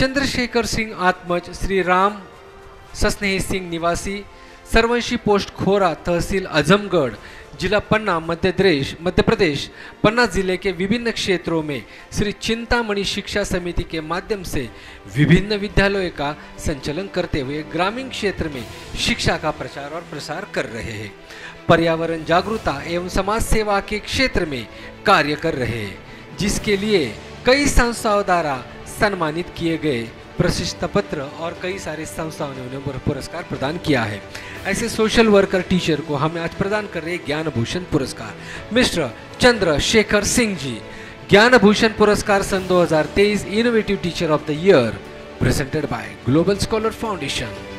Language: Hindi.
चंद्रशेखर सिंह आत्मज, श्री राम सस्नेह सिंह निवासी, सर्वंशी पोस्ट खोरा, तहसील आजमगढ़, जिला पन्ना, मध्य प्रदेश, पन्ना जिले के विभिन्न क्षेत्रों में श्री चिंतामणि शिक्षा समिति के माध्यम से विभिन्न विद्यालयों का संचालन करते हुए ग्रामीण क्षेत्र में शिक्षा का प्रचार और प्रसार कर रहे हैं। पर्यावरण जागरूकता एवं समाज सेवा के क्षेत्र में कार्य कर रहे हैं, जिसके लिए कई संस्थाओं द्वारा सम्मानित किए गए, प्रशस्ति पत्र और कई सारी संस्थाओं ने उन्हें पुरस्कार प्रदान किया है। ऐसे सोशल वर्कर टीचर को हमें आज प्रदान कर रहे ज्ञान भूषण पुरस्कार मिस्टर चंद्रशेखर सिंह जी। ज्ञान भूषण पुरस्कार सन 2023 innovative teacher of the year presented by global scholar foundation.